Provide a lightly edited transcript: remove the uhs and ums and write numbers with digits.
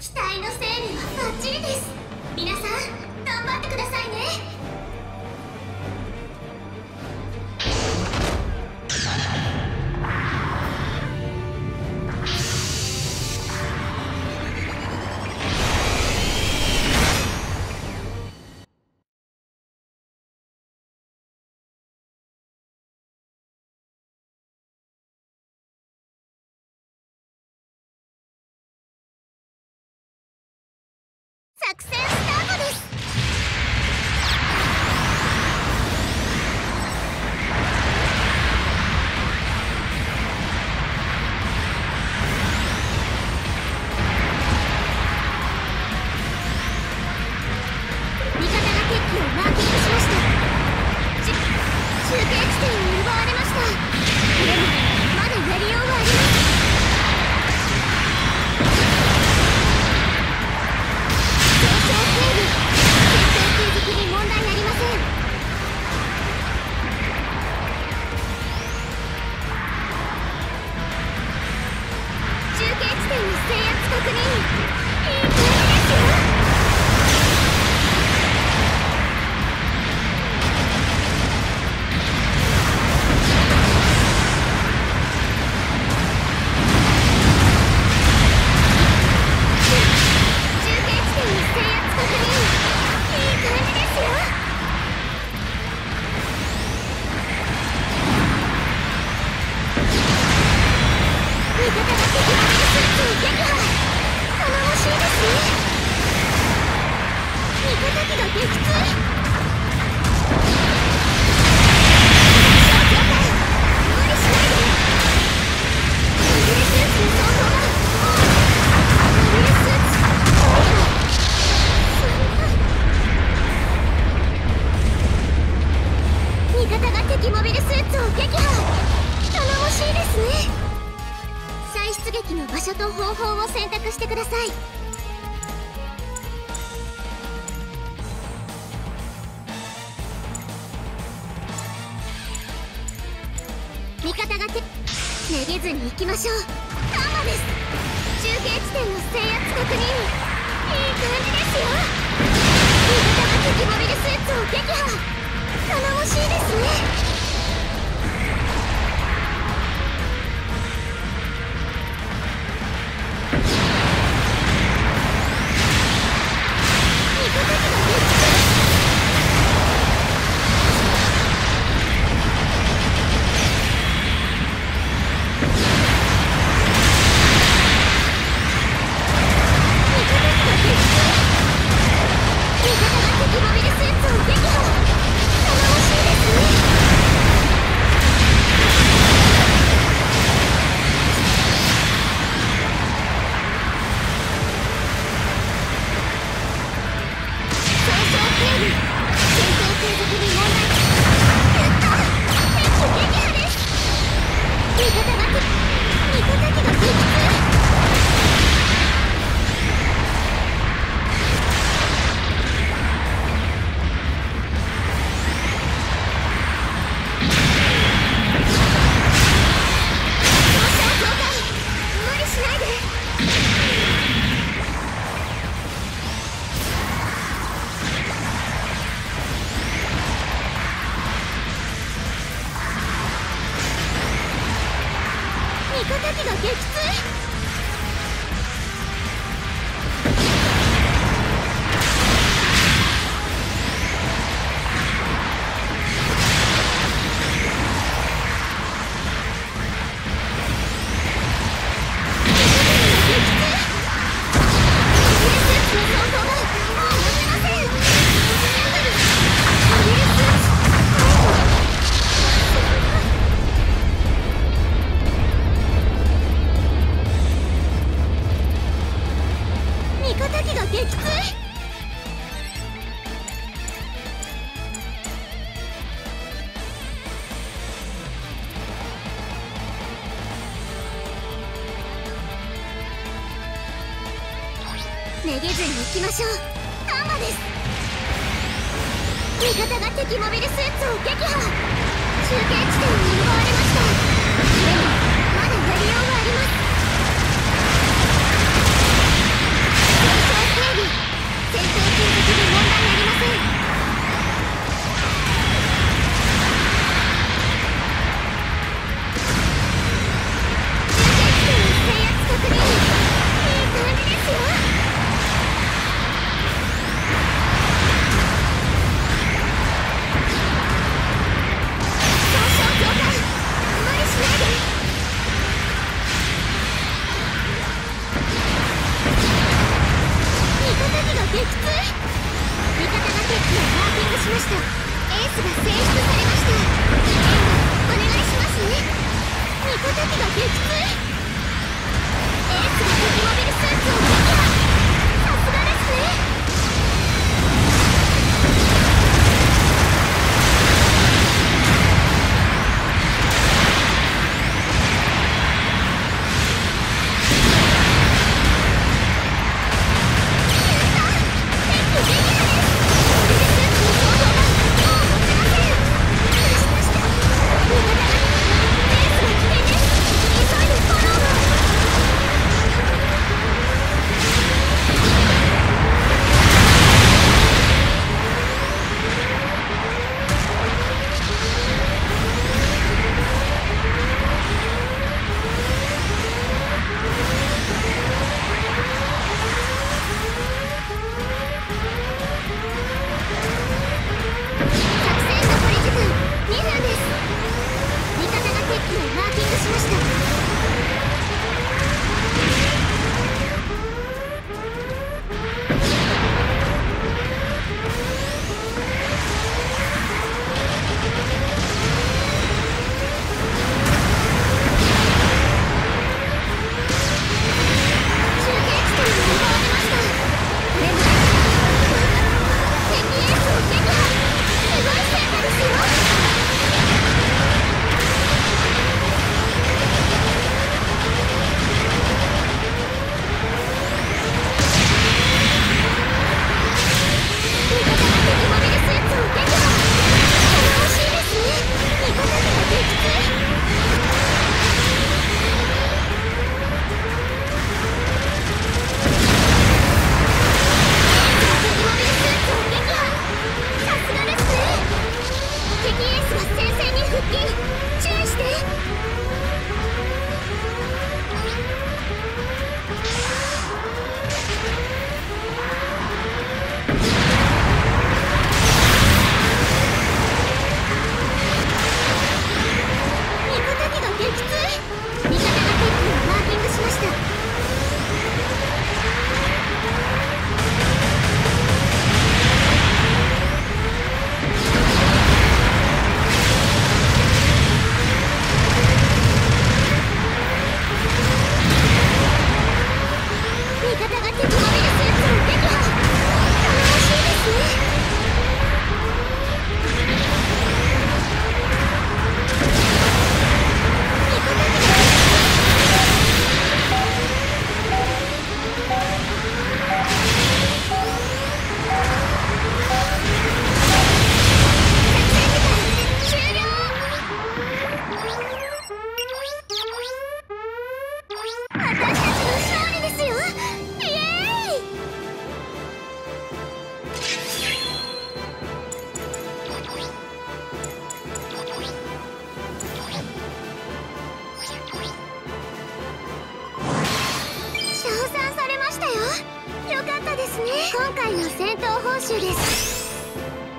機体の整備はバッチリです。皆さん頑張ってくださいね。作戦スタートです。味方が敵機をマーキングしました。中継地点に奪われました。でもまだやりようがあります。場所と方法を選択してください。味方がめげずに行きましょう。ターマです。中継地点の制圧確認。いい感じですよ。味方が敵モビルスーツを撃破。頼もしいですね。めげずに行きましょう。ターマです。味方が敵モビルスーツを撃破。中継地点に奪われました。でもまだやりようがあります。 撃墜。味方が敵機をマーキングしました。エースが選出されました。お願いしますね。味方機が撃墜。エースが敵モビルスーツを撃破。さすがですね。今回の戦闘報酬です。